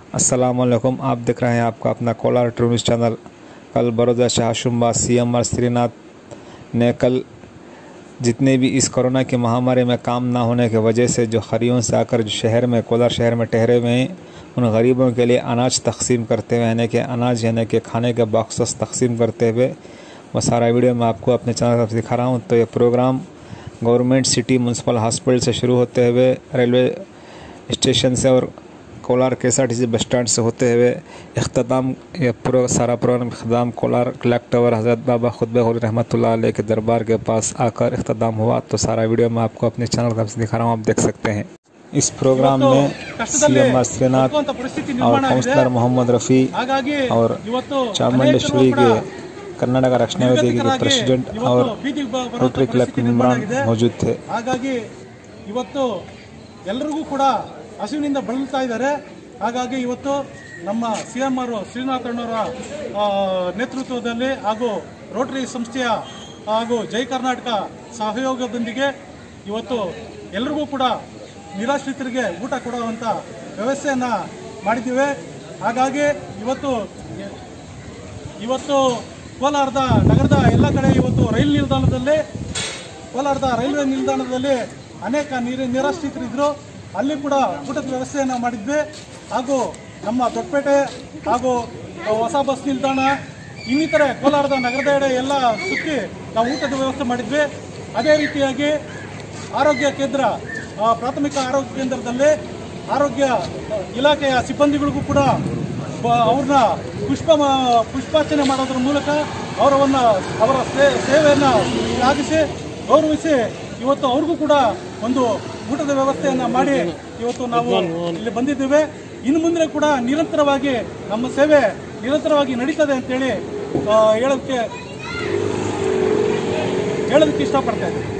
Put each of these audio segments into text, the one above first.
अस्सलामुअलैकुम। आप देख रहे हैं आपका अपना कोलार टूरिस्ट चैनल। कल बड़ौदा शाह शुम्बा CM श्रीनाथ ने कल जितने भी इस कोरोना की महामारी में काम ना होने की वजह से जो खरियों से आकर जो शहर में कोलार शहर में ठहरे हुए हैं उन गरीबों के लिए अनाज तकसीम करते हुए यानी कि अनाज यानी कि खाने के बॉक्सेस तकसीम करते हुए वो सारा वीडियो मैं आपको अपने चैनल पर दिखा रहा हूँ। तो ये programme government city municipal hospital से शुरू होते हुए रेलवे स्टेशन से और कोलार KSRTC बस स्टैंड से होते हुए इख्तिताम ये पूरा सारा प्रोग्राम इख्तिताम कोलार क्लॉक टावर हज़रत बाबा खुतबे हुज़ूर रहमतुल्लाह अलैह के दरबार के पास आकर इख्तिताम हुआ। तो सारा वीडियो मैं आपको अपने चैनल पर दिखा रहा हूँ, आप देख सकते हैं। इस प्रोग्राम में CM श्रीनाथ और काउंसलर मोहम्मद रफ़ी और चामुंडेश्वरी के कर्नाटक रक्षणा वेदिके के प्रेसिडेंट और रोटरी क्लब के मेंबरान मौजूद थे। ಇವತ್ತು ಎಲ್ಲರಿಗೂ ಕೂಡ ಹಸಿವಿನಿಂದ ಬಳಲ್ತಾ ಇದ್ದಾರೆ। ಹಾಗಾಗಿ ಇವತ್ತು ನಮ್ಮ CM ಶ್ರೀನಾಥ್ ಅಣ್ಣವರ ನೇತೃತ್ವದಲ್ಲಿ ಹಾಗೂ ರೋಟರಿ ಸಂಸ್ಥೆಯ ಹಾಗೂ ಜೈ ಕರ್ನಾಟಕ ಸಹಯೋಗದೊಂದಿಗೆ ಇವತ್ತು ಎಲ್ಲರಿಗೂ ಕೂಡ ನಿರಾಶ್ರಿತರಿಗೆ ಊಟ ಕೊಡುವಂತ ವ್ಯವಸ್ಥೆಯನ್ನ ಮಾಡಿದ್ದೇವೆ। ಹಾಗಾಗಿ ಇವತ್ತು ಕೋಲಾರದ ನಗರದ ಎಲ್ಲ ಕಡೆ ಇವತ್ತು ಕೋಲಾರದ ರೈಲ್ವೆ ನಿಲ್ದಾಣದಲ್ಲಿ ಅನೇಕ ನಿರಾಶ್ರಿತರಿದ್ದರು, ಅಲ್ಲಿ ಕೂಡ ಊಟದ ವ್ಯವಸ್ಥೆಯನ್ನು ಮಾಡಿದ್ವಿ। ಹಾಗೂ ನಮ್ಮ ದೊಡ್ಡಪೇಟೆ ಹಾಗೂ ಹೊಸ ಬಸ್ ನಿಲ್ದಾಣ ಇನ್ನಿತರೆ ಕೋಲಾರದ ನಗರದ ಎಲ್ಲ ಸುತ್ತಿ ನಾವು ಊಟದ ವ್ಯವಸ್ಥೆ ಮಾಡಿದ್ವಿ। ಅದೇ ರೀತಿಯಾಗಿ ಆರೋಗ್ಯ ಕೇಂದ್ರ ಪ್ರಾಥಮಿಕ ಆರೋಗ್ಯ ಕೇಂದ್ರದಲ್ಲಿ ಆರೋಗ್ಯ ಇಲಾಖೆಯ ಸಿಬ್ಬಂದಿಗಳಿಗೂ ಕೂಡ ಅವ್ರನ್ನ ಪುಷ್ಪಾರ್ಚನೆ ಮಾಡೋದ್ರ ಮೂಲಕ ಅವರ ಸೇವೆಯನ್ನು ಶ್ಲಾಘಿಸಿ ಗೌರವಿಸಿ ಇವತ್ತು ಅವ್ರಿಗೂ ಕೂಡ ಒಂದು ಊಟದ ವ್ಯವಸ್ಥೆಯನ್ನು ಮಾಡಿ ಇವತ್ತು ನಾವು ಇಲ್ಲಿ ಬಂದಿದ್ದೇವೆ। ಇನ್ನು ಮುಂದೆ ಕೂಡ ನಿರಂತರವಾಗಿ ನಮ್ಮ ಸೇವೆ ನಿರಂತರವಾಗಿ ನಡೀತದೆ ಅಂತೇಳಿ ಹೇಳೋದಕ್ಕೆ ಇಷ್ಟಪಡ್ತಾ ಇದ್ದೀನಿ।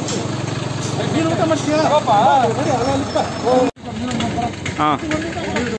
हाँ